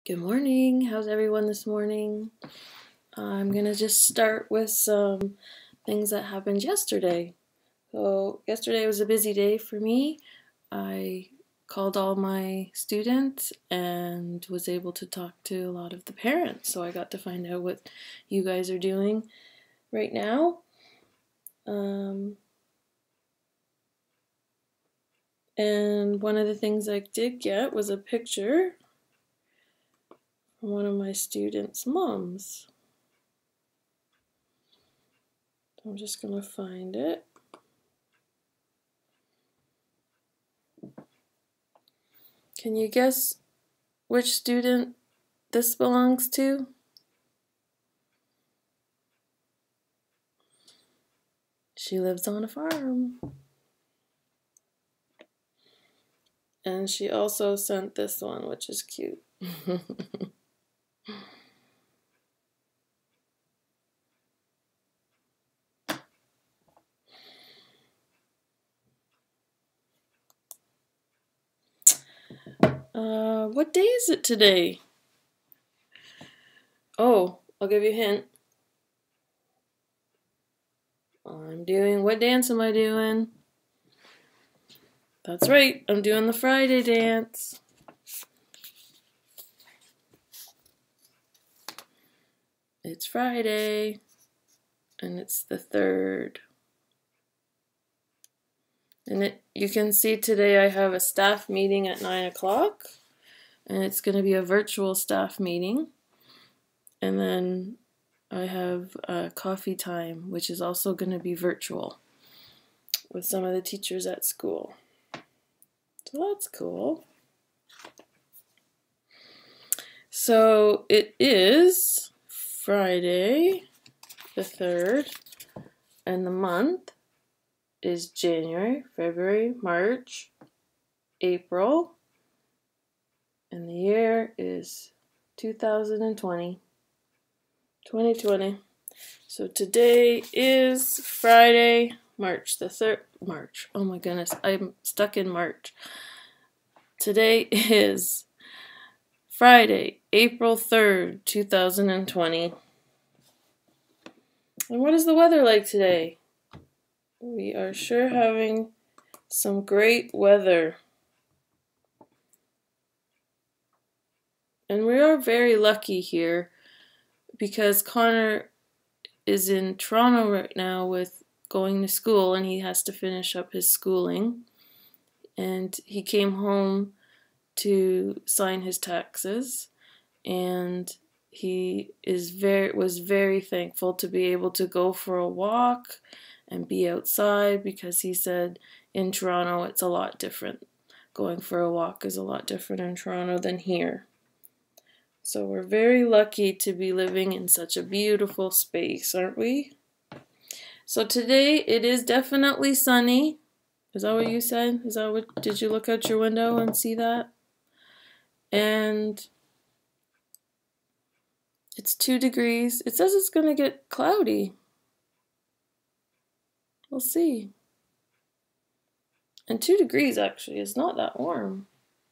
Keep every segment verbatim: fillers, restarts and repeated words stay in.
Good morning. How's everyone this morning? I'm gonna just start with some things that happened yesterday. So yesterday was a busy day for me. I called all my students and was able to talk to a lot of the parents. So I got to find out what you guys are doing right now. Um, and one of the things I did get was a picture from one of my students' moms. I'm just going to find it. Can you guess which student this belongs to? She lives on a farm. And she also sent this one, which is cute. Uh, what day is it today? Oh, I'll give you a hint. I'm doing, what dance am I doing? That's right, I'm doing the Friday dance. It's Friday, and it's the third. And it, you can see today I have a staff meeting at nine o'clock, and it's going to be a virtual staff meeting. And then I have a coffee time, which is also going to be virtual with some of the teachers at school. So that's cool. So it is Friday the third, and the month is January, February, March, April, and the year is two thousand twenty. twenty twenty. So today is Friday, March the third. March. Oh my goodness, I'm stuck in March. Today is Friday, April third, two thousand twenty. And what is the weather like today? We are sure having some great weather. And we are very lucky here because Connor is in Toronto right now with going to school, and he has to finish up his schooling. And he came home to sign his taxes, and he is very was very thankful to be able to go for a walk and be outside, because he said in Toronto it's a lot different. Going for a walk is a lot different in Toronto than here. So we're very lucky to be living in such a beautiful space, aren't we? So today it is definitely sunny. Is that what you said? Is that what, did you look out your window and see that? And it's two degrees. It says it's going to get cloudy. We'll see. And two degrees actually is not that warm.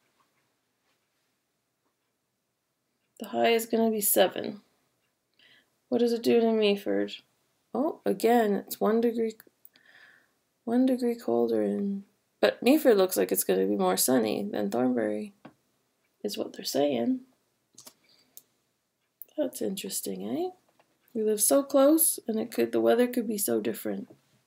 The high is going to be seven. What does it do to Meaford? Oh, again, it's one degree, one degree colder. In, but Meaford looks like it's going to be more sunny than Thornbury, is what they're saying. That's interesting, eh? We live so close, and it could the weather could be so different.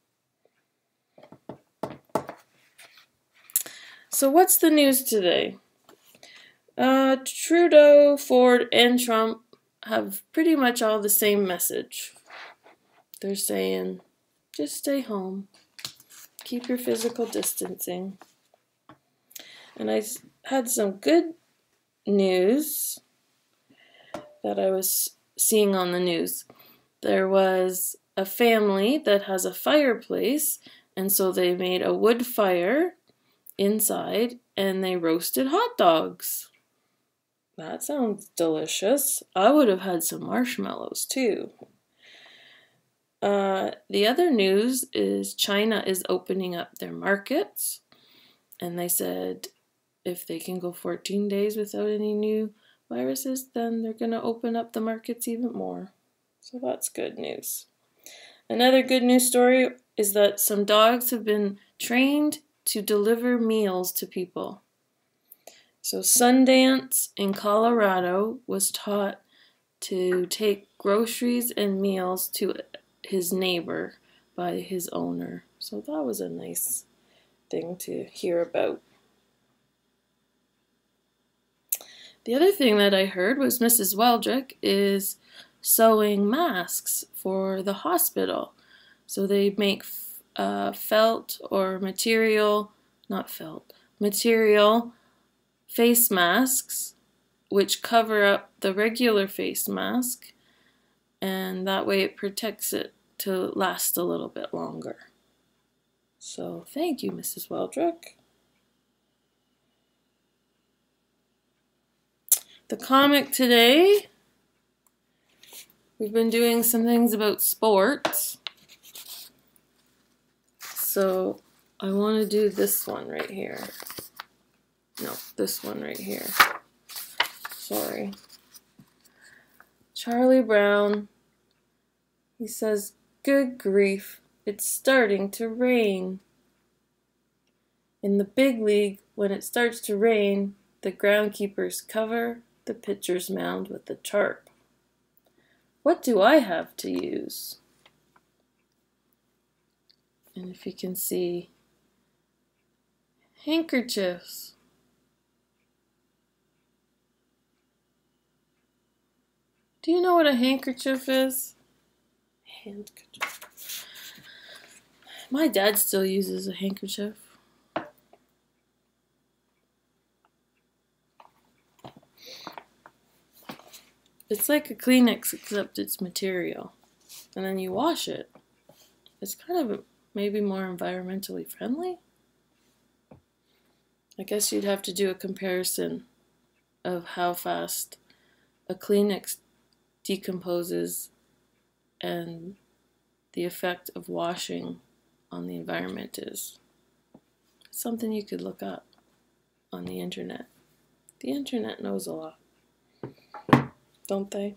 So what's the news today? Uh, Trudeau, Ford, and Trump have pretty much all the same message. They're saying, just stay home. Keep your physical distancing. And I had some good news that I was seeing on the news. There was a family that has a fireplace, and so they made a wood fire inside, and they roasted hot dogs. That sounds delicious. I would have had some marshmallows too. Uh, the other news is China is opening up their markets, and they said if they can go fourteen days without any new viruses, then they're going to open up the markets even more. So that's good news. Another good news story is that some dogs have been trained to deliver meals to people. So Sundance in Colorado was taught to take groceries and meals to his neighbor by his owner. So that was a nice thing to hear about. The other thing that I heard was Missus Weldrick is sewing masks for the hospital. So they make uh, felt or material, not felt, material face masks which cover up the regular face mask, and that way it protects it to last a little bit longer. So thank you, Missus Weldrick. The comic today, we've been doing some things about sports. So I want to do this one right here. No, this one right here. Sorry. Charlie Brown, he says, "Good grief, it's starting to rain." In the big league, when it starts to rain, the groundkeepers cover the pitcher's mound with the tarp. What do I have to use? And if you can see, handkerchiefs. Do you know what a handkerchief is? Handkerchief. My dad still uses a handkerchief. It's like a Kleenex except it's material. And then you wash it. It's kind of maybe more environmentally friendly. I guess you'd have to do a comparison of how fast a Kleenex decomposes and the effect of washing on the environment is. It's something you could look up on the internet. The internet knows a lot, don't they?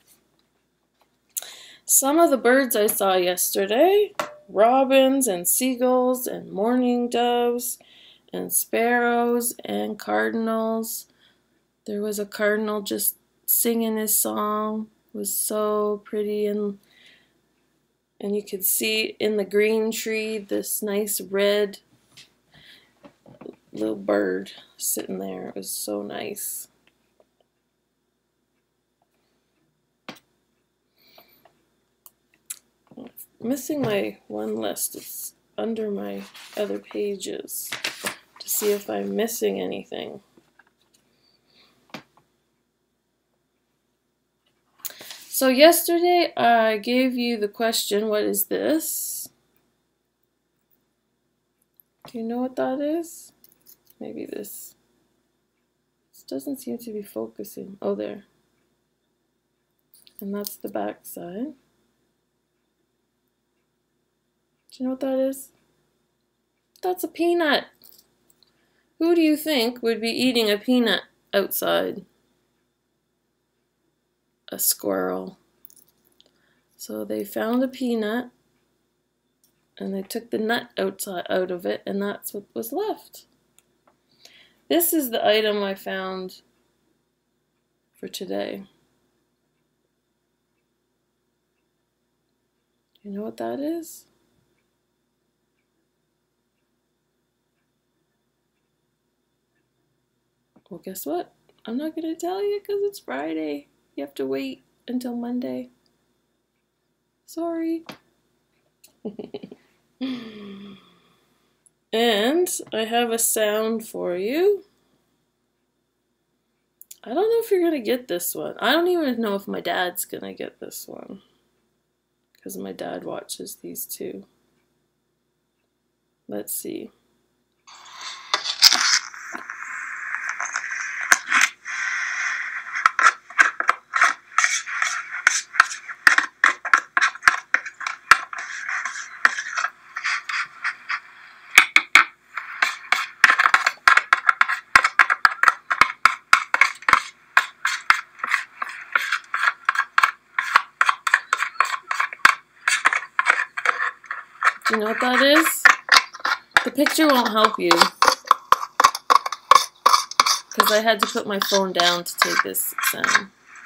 Some of the birds I saw yesterday, robins and seagulls and mourning doves and sparrows and cardinals. There was a cardinal just singing his song. It was so pretty, and and you could see in the green tree this nice red little bird sitting there. It was so nice. I'm missing my one list. It's under my other pages to see if I'm missing anything. So yesterday I gave you the question, what is this? Do you know what that is? Maybe this. This doesn't seem to be focusing. Oh, there. And that's the back side. Do you know what that is? That's a peanut. Who do you think would be eating a peanut outside? A squirrel. So they found a peanut and they took the nut outside out of it, and that's what was left. This is the item I found for today. You know what that is? Well, guess what? I'm not going to tell you because it's Friday. You have to wait until Monday. Sorry. And I have a sound for you. I don't know if you're going to get this one. I don't even know if my dad's going to get this one, because my dad watches these too. Let's see. Do you know what that is? The picture won't help you, because I had to put my phone down to take this sound.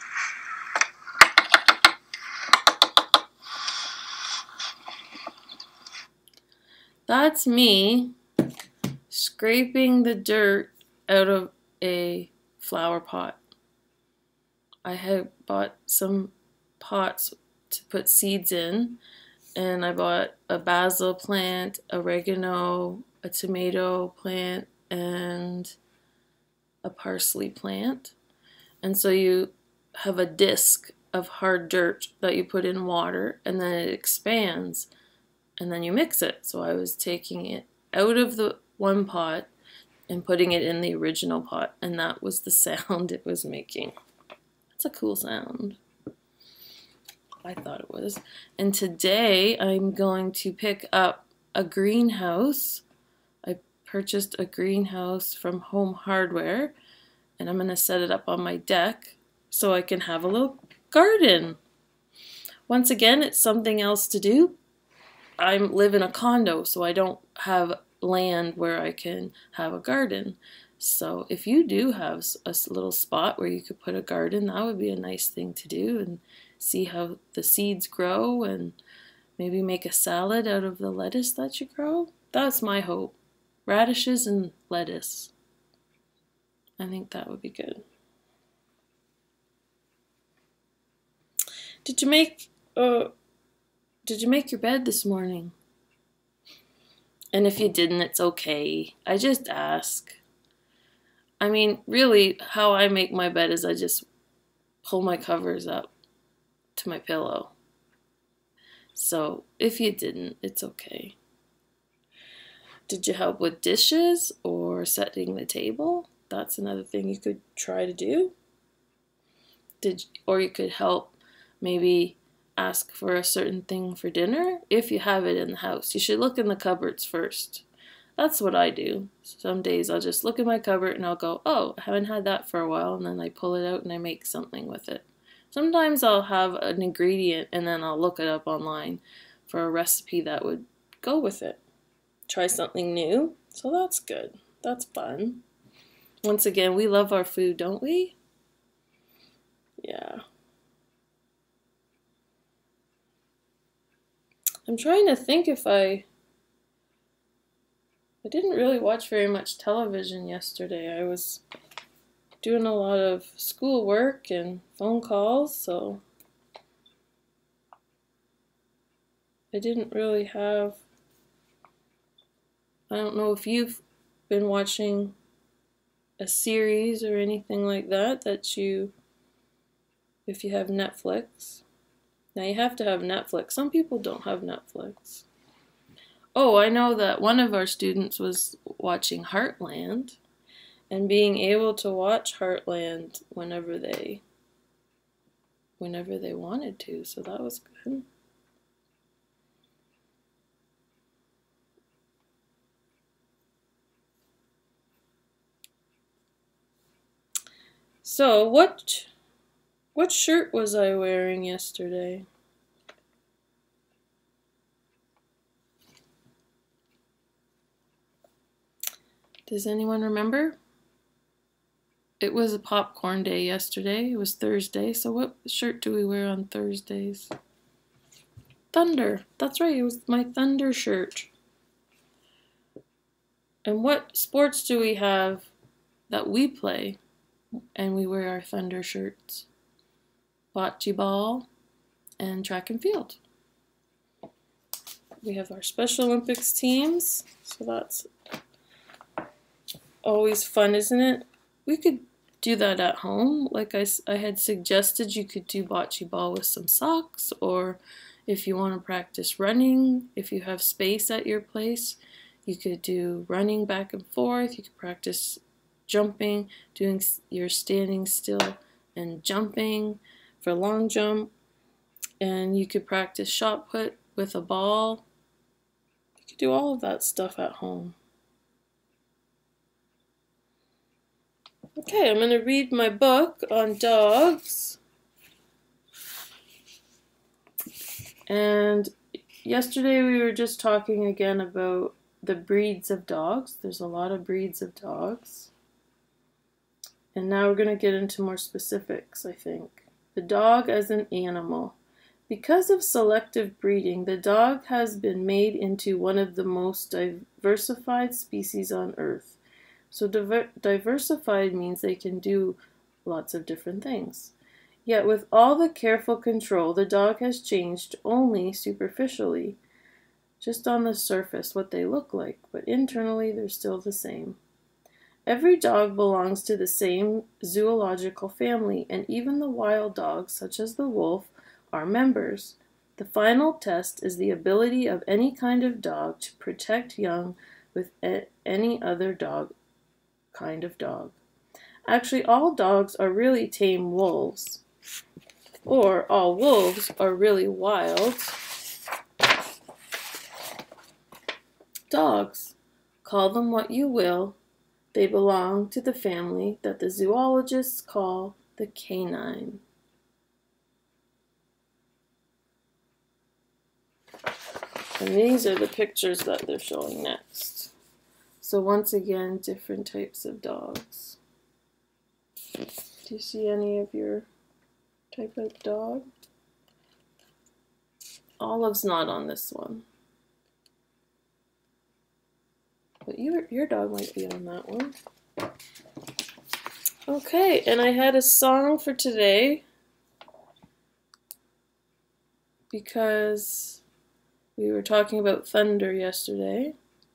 That's me scraping the dirt out of a flower pot. I had bought some pots to put seeds in, and I bought a basil plant, oregano, a tomato plant, and a parsley plant. And so you have a disc of hard dirt that you put in water, and then it expands, and then you mix it. So I was taking it out of the one pot and putting it in the original pot, and that was the sound it was making. It's a cool sound. I thought it was. And today I'm going to pick up a greenhouse. I purchased a greenhouse from Home Hardware, and I'm going to set it up on my deck so I can have a little garden. Once again, it's something else to do. I live in a condo, so I don't have land where I can have a garden. So if you do have a little spot where you could put a garden, that would be a nice thing to do, and see how the seeds grow, and maybe make a salad out of the lettuce that you grow. That's my hope. Radishes and lettuce. I think that would be good. Did you make uh did you make your bed this morning? And if you didn't, it's okay. I just ask. I mean, really, how I make my bed is I just pull my covers up to my pillow. So if you didn't, it's okay. Did you help with dishes or setting the table? That's another thing you could try to do. Did or you could help maybe ask for a certain thing for dinner if you have it in the house. You should look in the cupboards first. That's what I do. Some days I'll just look in my cupboard and I'll go, oh, I haven't had that for a while, and then I pull it out and I make something with it. Sometimes I'll have an ingredient and then I'll look it up online for a recipe that would go with it. Try something new. So that's good. That's fun. Once again, we love our food, don't we? Yeah. I'm trying to think if I... I didn't really watch very much television yesterday. I was doing a lot of schoolwork and phone calls, so I didn't really have... I don't know if you've been watching a series or anything like that, that you, if you have Netflix. Now you have to have Netflix. Some people don't have Netflix. Oh, I know that one of our students was watching Heartland and being able to watch Heartland whenever they whenever they wanted to, so that was good. So, what what shirt was I wearing yesterday? Does anyone remember? It was a popcorn day yesterday. It was Thursday. So what shirt do we wear on Thursdays? Thunder. That's right. It was my Thunder shirt. And what sports do we have that we play and we wear our Thunder shirts? Bocce ball and track and field. We have our Special Olympics teams. So that's always fun, isn't it? We could do that at home. Like I, I had suggested, you could do bocce ball with some socks, or if you want to practice running, if you have space at your place, you could do running back and forth. You could practice jumping, doing your standing still and jumping for long jump, and you could practice shot put with a ball. You could do all of that stuff at home. Okay, I'm going to read my book on dogs. And yesterday we were just talking again about the breeds of dogs. There's a lot of breeds of dogs. And now we're going to get into more specifics, I think. The dog as an animal. Because of selective breeding, the dog has been made into one of the most diversified species on Earth. So diver diversified means they can do lots of different things. Yet with all the careful control, the dog has changed only superficially, just on the surface what they look like, but internally they're still the same. Every dog belongs to the same zoological family, and even the wild dogs, such as the wolf, are members. The final test is the ability of any kind of dog to protect young with any other dog kind of dog. Actually, all dogs are really tame wolves, or all wolves are really wild dogs. Call them what you will, they belong to the family that the zoologists call the canine. And these are the pictures that they're showing next. So once again, different types of dogs. Do you see any of your type of dog? Olive's not on this one. But your, your dog might be on that one. Okay, and I had a song for today because we were talking about thunder yesterday.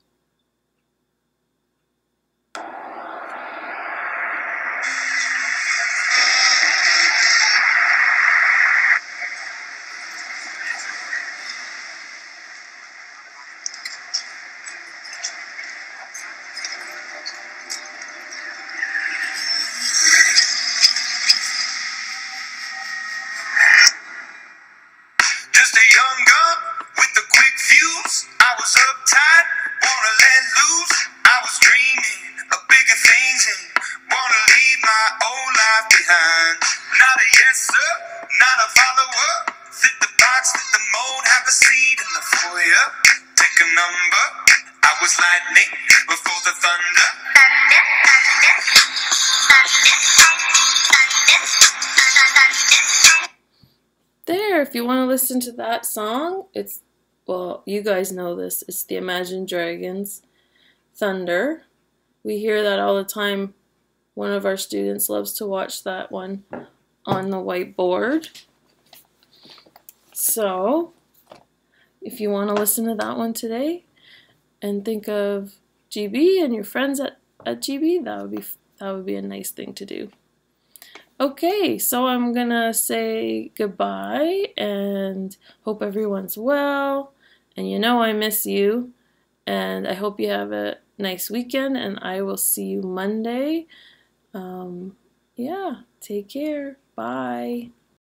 Just a young gun with a quick fuse. I was uptight, wanna let loose. I was dreaming of bigger things and wanna leave my old life behind. Not a yes sir, not a follower. Fit the box, fit the mold, have a seat in the foyer. Take a number. I was lightning before the thunder. Thunder, thunder, thunder, thunder, thunder. There, if you want to listen to that song, it's, well, you guys know this, it's the Imagine Dragons, Thunder. We hear that all the time. One of our students loves to watch that one on the whiteboard. So, if you want to listen to that one today and think of G B and your friends at, at G B, that would be that would be a nice thing to do. Okay, so I'm gonna say goodbye and hope everyone's well. And you know I miss you. And I hope you have a nice weekend. And I will see you Monday. Um, yeah, take care. Bye.